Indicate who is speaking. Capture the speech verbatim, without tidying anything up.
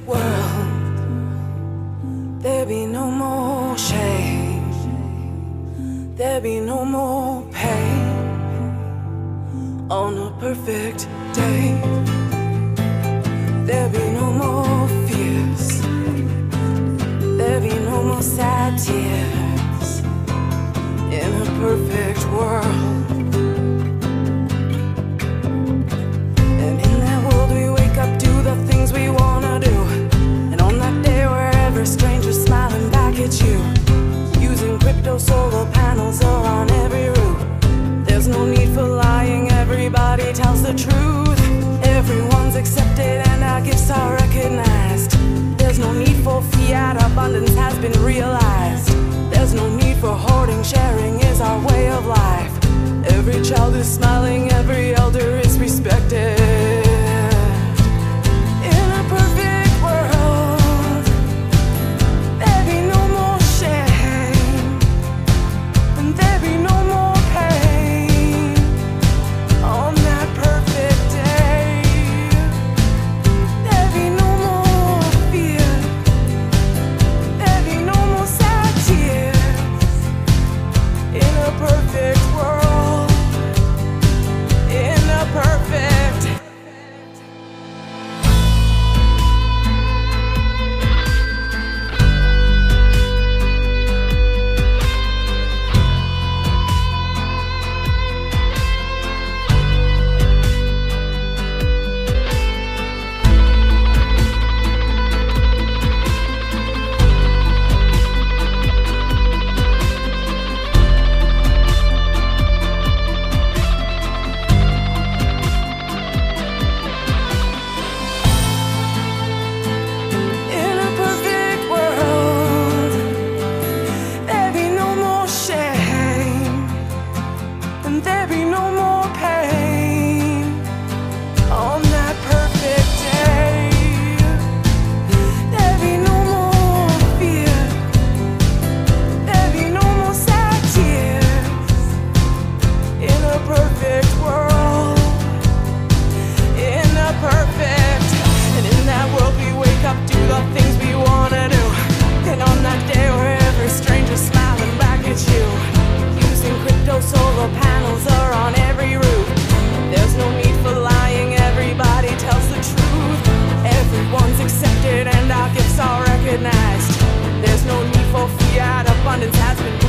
Speaker 1: world, there be no more shame, there be no more pain. On a perfect day, there be no more fears, there be no more sad tears. In a perfect world, and in that world we wake up, do the things we wanna do. And on that day where every stranger's smiling back at you, using crypto solar panels are on every roof. There's no need for lying, everybody tells the truth. Everyone's accepted and our gifts are recognized. There's no need for fiat, abundance has been realized. There's no need for hoarding, sharing is our way of life. Every child is smiling, every elder is respected. In a perfect world, there be no more shame, and there be no more pain. On that perfect day, there be no more fear, there be no more sad tears. In a perfect world, in a perfect. In a perfect world, there be no more shame, and there be no more pain. On that perfect day, there be no more fear, there be no more sad tears. In a perfect world, in a perfect, and in that world we wake up, do the things we wanna do. And on that day where every stranger's smiling back at you, using crypto solar panels are on every roof. There's no need for lying, everybody tells the truth. Everyone's accepted and our gifts are recognized. There's no need for fiat, abundance has been